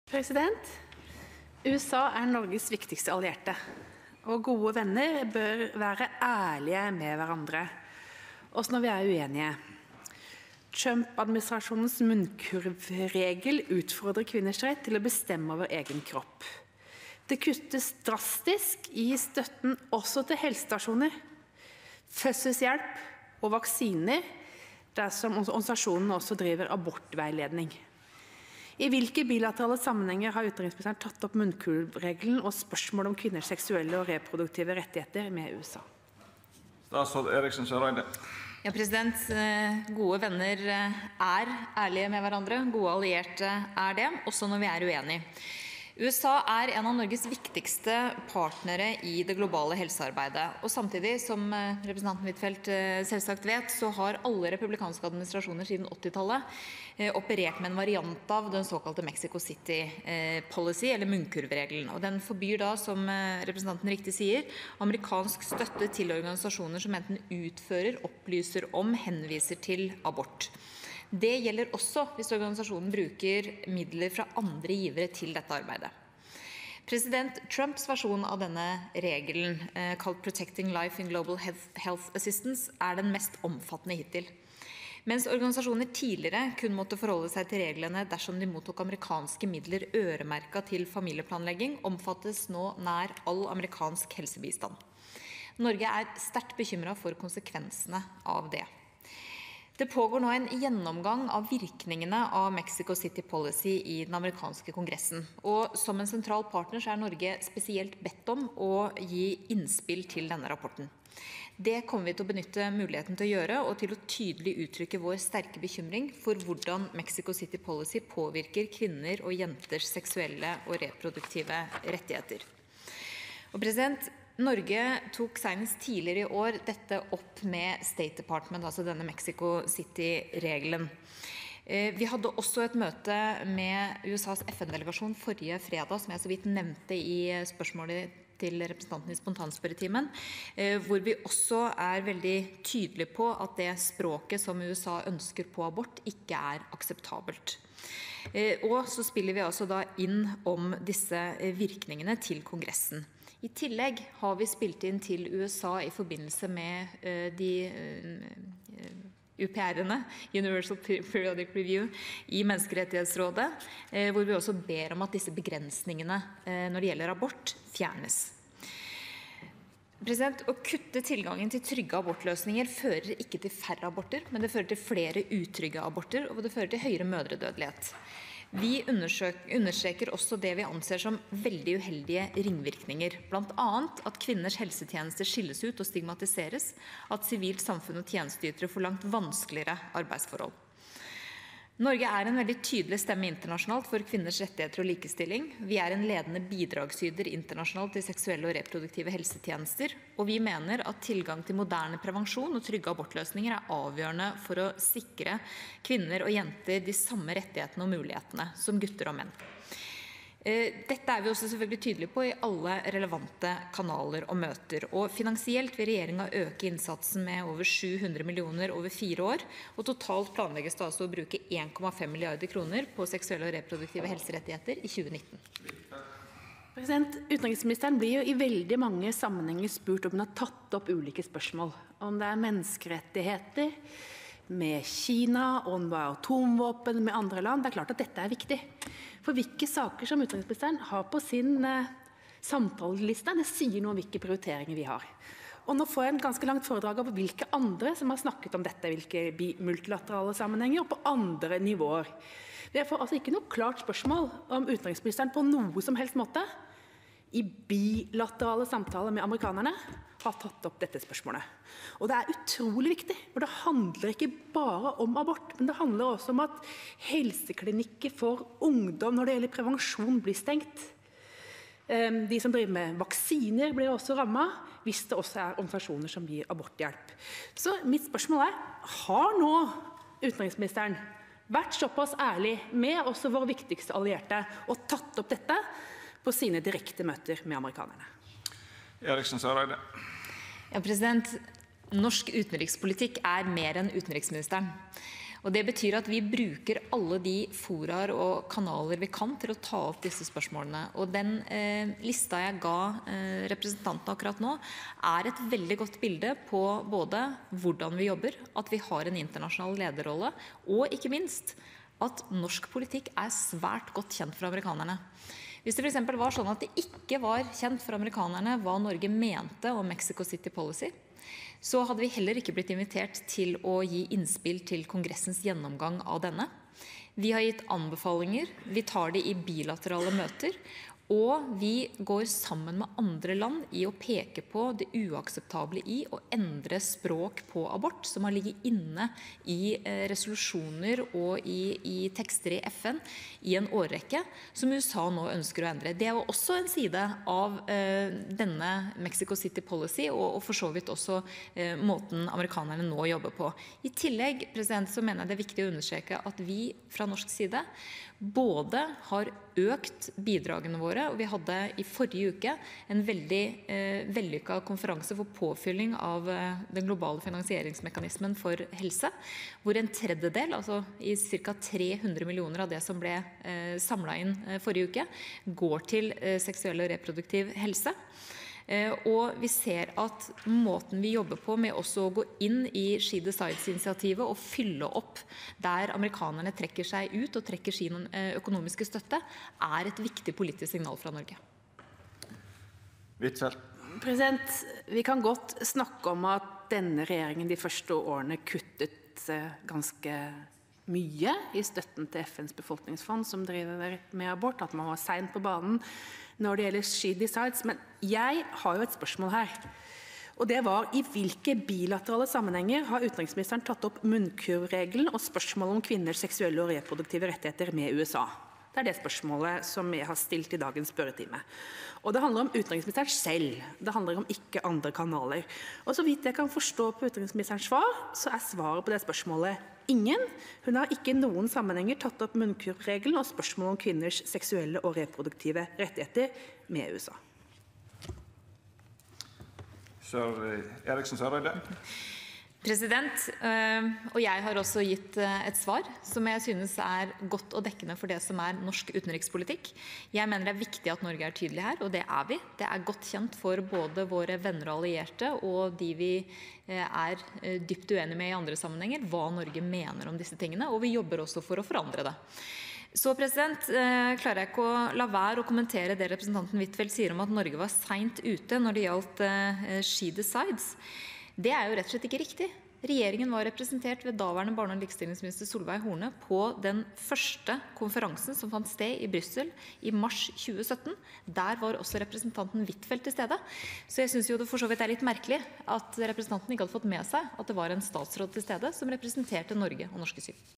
President, USA Norges viktigste allierte, og gode venner bør være ærlige med hverandre, også når vi uenige. Trump-administrasjonens munnkurvregel utfordrer kvinners rett til å bestemme over egen kropp. Det kuttes drastisk i støtten også til helsestasjoner, fødselshjelp og vaksiner, dersom organisasjonen også driver abortveiledning. I hvilke bilaterale sammenhenger har utenriksministeren tatt opp munnkurvregelen og spørsmål om kvinners seksuelle og reproduktive rettigheter med USA? Statsråd Eriksen Søreide. Ja, president. Gode venner ærlige med hverandre. Gode allierte det, også når vi uenige. USA en av Norges viktigste partnere i det globale helsearbeidet. Og samtidig, som representanten Huitfeldt selvsagt vet, så har alle republikanske administrasjoner siden 80-tallet operert med en variant av den såkalte Mexico City policy, eller munnkurvregelen. Og den forbyr da, som representanten riktig sier, amerikansk støtte til organisasjoner som enten utfører, opplyser om, henviser til abort. Det gjelder også hvis organisasjonen bruker midler fra andre givere til dette arbeidet. President Trumps versjon av denne regelen, kalt Protecting Life in Global Health Assistance, den mest omfattende hittil. Mens organisasjoner tidligere kun måtte forholde seg til reglene dersom de mottok amerikanske midler øremerket til familieplanlegging, omfattes nå nær all amerikansk helsebistand. Norge sterkt bekymret for konsekvensene av det. Det pågår nå en gjennomgang av virkningene av Mexico City Policy i den amerikanske kongressen. Og som en sentral partner Norge spesielt bedt om å gi innspill til denne rapporten. Det kommer vi til å benytte muligheten til å gjøre, og til å tydelig uttrykke vår sterke bekymring for hvordan Mexico City Policy påvirker kvinner og jenters seksuelle og reproduktive rettigheter. Og president, Norge tok senest tidligere i år dette opp med State Department, altså denne Mexico City-regelen. Vi hadde også et møte med USAs FN-delegasjon forrige fredag, som jeg så vidt nevnte i spørsmålet til representanten i spontanspørretimen, hvor vi også veldig tydelige på at det språket som USA ønsker på abort ikke akseptabelt. Og så spiller vi altså da inn om disse virkningene til Kongressen. I tillegg har vi spilt inn til USA i forbindelse med de UPR-ene, Universal Periodic Review, i Menneskerettighetsrådet, hvor vi også ber om at disse begrensningene når det gjelder abort fjernes. Å kutte tilgangen til trygge abortløsninger fører ikke til færre aborter, men det fører til flere utrygge aborter, og det fører til høyere mødredødelighet. Vi understreker også det vi anser som veldig uheldige ringvirkninger, blant annet at kvinners helsetjenester skilles ut og stigmatiseres, at sivilt samfunn og tjenesteytere får langt vanskeligere arbeidsforhold. Norge en veldig tydelig stemme internasjonalt for kvinners rettigheter og likestilling. Vi en ledende bidragsyter internasjonalt til seksuelle og reproduktive helsetjenester, og vi mener at tilgang til moderne prevensjon og trygge abortløsninger avgjørende for å sikre kvinner og jenter de samme rettighetene og mulighetene som gutter og menn. Dette vi også selvfølgelig tydelige på i alle relevante kanaler og møter. Og finansielt vil regjeringen øke innsatsen med over 700 millioner over 4 år, og totalt planlegges det altså å bruke 1,5 milliarder kroner på seksuelle og reproduktive helserettigheter i 2019. Utenriksministeren blir jo i veldig mange sammenhenger spurt om hun har tatt opp ulike spørsmål. Om det menneskerettigheter med Kina, om det atomvåpen med andre land. Det klart at dette viktig. For hvilke saker som utenriksministeren har på sin samtaleliste, det sier noe om hvilke prioriteringer vi har. Og nå får jeg en ganske langt foredrag av hvilke andre som har snakket om dette, hvilke multilaterale sammenhenger og på andre nivåer. Det får altså ikke noe klart spørsmål om utenriksministeren på noe som helst måte i bilaterale samtaler med amerikanerne har tatt opp dette spørsmålet. Og det utrolig viktig, for det handler ikke bare om abort, men det handler også om at helseklinikker for ungdom når det gjelder prevensjon blir stengt. De som driver med vaksiner blir også rammet, hvis det også organisasjoner som gir aborthjelp. Så mitt spørsmål har nå utenriksministeren vært såpass ærlig med også våre viktigste allierte og tatt opp dette på sine direkte møter med amerikanerne? Eriksen Søreide. Ja, president. Norsk utenrikspolitikk mer enn utenriksministeren. Og det betyr at vi bruker alle de foraer og kanaler vi kan til å ta opp disse spørsmålene. Og den lista jeg ga representanten akkurat nå, er et veldig godt bilde på både hvordan vi jobber, at vi har en internasjonal lederrolle, og ikke minst at norsk politikk er svært godt kjent for amerikanerne. Hvis det for eksempel var sånn at det ikke var kjent for amerikanerne hva Norge mente om Mexico City Policy, så hadde vi heller ikke blitt invitert til å gi innspill til Kongressens gjennomgang av denne. Vi har gitt anbefalinger, vi tar det i bilaterale møter, og vi går sammen med andre land i å peke på det uakseptable i å endre språk på abort, som har ligget inne i resolusjoner og i tekster i FN i en årrekke, som USA nå ønsker å endre. Det er jo også en side av denne Mexico City Policy, og for så vidt også måten amerikanerne nå jobber på. I tillegg så mener jeg det er viktig å understreke at vi fra norsk side både har økt bidragene våre, og vi hadde i forrige uke en veldig vellykket konferanse for påfylling av den globale finansieringsmekanismen for helse, hvor en tredjedel, altså i ca. 300 millioner av det som ble samlet inn forrige uke, går til seksuell og reproduktiv helse. Og vi ser at måten vi jobber på med også å gå inn i She Decides-initiativet og fylle opp der amerikanerne trekker seg ut og trekker sin økonomiske støtte, er et viktig politisk signal fra Norge. Huitfeldt. Vi kan godt snakke om at denne regjeringen de første årene kuttet ganske mye i støtten til FNs befolkningsfond som driver med abort, at man var sent på banen når det gjelder She Decides. Men jeg har jo et spørsmål her, og det var i hvilke bilaterale sammenhenger har utenriksministeren tatt opp munnkurvregelen og spørsmålet om kvinners seksuelle og reproduktive rettigheter med USA? Det er det spørsmålet som jeg har stilt i dagens spørretime. Og det handler om utenriksministeren selv. Det handler om ikke andre kanaler. Og så vidt jeg kan forstå på utenriksministerens svar, så er svaret på det spørsmålet ingen. Hun har ikke i noen sammenhenger tatt opp munnkurvregelen og spørsmålet om kvinners seksuelle og reproduktive rettigheter med USA. Eriksen Søreide. President, og jeg har også gitt et svar som jeg synes er godt og dekkende for det som er norsk utenrikspolitikk. Jeg mener det er viktig at Norge er tydelig her, og det er vi. Det er godt kjent for både våre venner og allierte og de vi er dypt uenige med i andre sammenhenger, hva Norge mener om disse tingene, og vi jobber også for å forandre det. Så klarer jeg ikke å la være å kommentere det representanten Huitfeldt sier om at Norge var sent ute når det gjaldt She Decides. Det er jo rett og slett ikke riktig. Regjeringen var representert ved daværende barne- og likestillingsminister Solveig Horne på den første konferansen som fant sted i Brussel i mars 2017. Der var også representanten Huitfeldt til stede. Så jeg synes jo det for så vidt er litt merkelig at representanten ikke hadde fått med seg at det var en statsråd til stede som representerte Norge og norske syn.